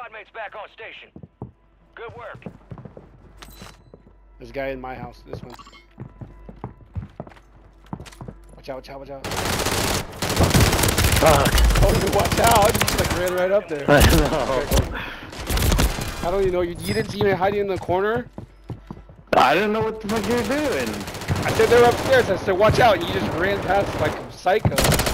Squad mates back on station. Good work. There's a guy in my house. This one. Watch out! Watch out! Watch out! Fuck. Oh, watch out! You just like ran right up there. I know. I don't even know. You didn't see me hiding in the corner? I didn't know what the fuck you were doing. I said they were upstairs. I said, watch out. And you just ran past like a psycho.